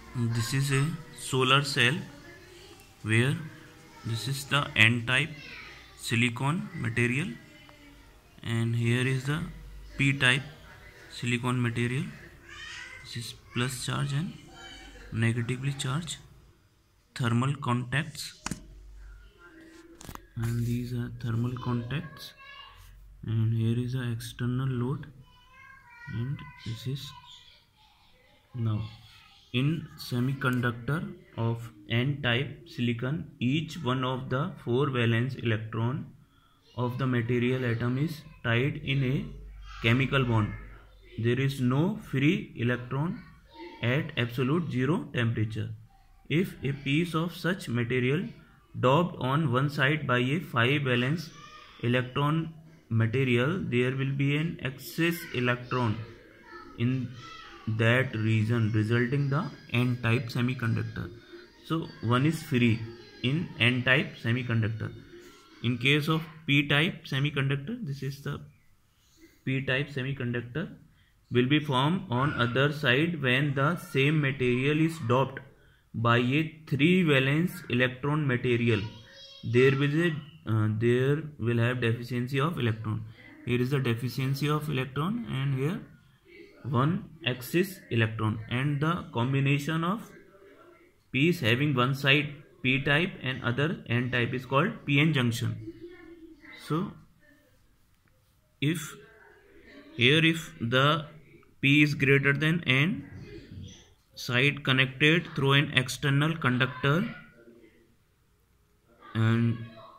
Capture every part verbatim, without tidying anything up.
This is a solar cell where this is the N type silicon material, and here is the P type silicon material. This is plus charge and negatively charged thermal contacts, and these are thermal contacts, and here is the external load, and this is now in semiconductor of N-type silicon, each one of the four valence electron of the material atom is tied in a chemical bond. There is no free electron at absolute zero temperature. If a piece of such material doped on one side by a five valence electron material, there will be an excess electron in that region, resulting the N-type semiconductor. So one is free in N-type semiconductor. In case of P-type semiconductor, this is the P-type semiconductor will be formed on other side when the same material is doped by a three valence electron material. There will a uh, there will have deficiency of electron. Here is the deficiency of electron, and here one excess electron, and the combination of piece having one side P type and other N type is called P N junction. So if here if the P is greater than N, side connected through an external conductor and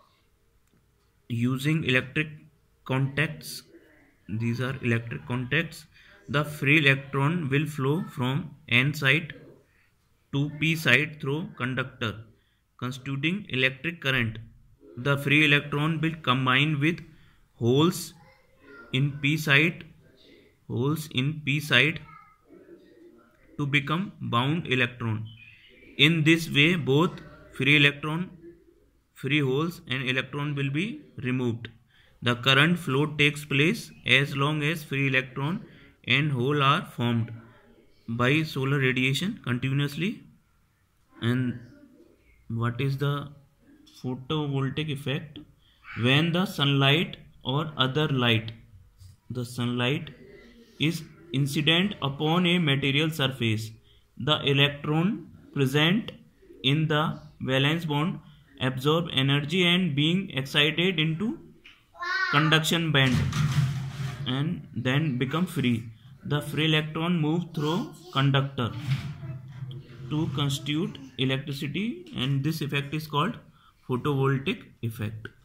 using electric contacts, these are electric contacts, the free electron will flow from N side to P side through conductor, constituting electric current. The free electron will combine with holes in P side, holes in P side to become bound electron. In this way, both free electron, free holes and electron will be removed. The current flow takes place as long as free electron and hole are formed by solar radiation continuously. And what is the photovoltaic effect? When the sunlight or other light, the sunlight is incident upon a material surface, the electron present in the valence bond absorb energy and being excited into conduction band and then become free. The free electron move through conductor to constitute electricity, and this effect is called photovoltaic effect.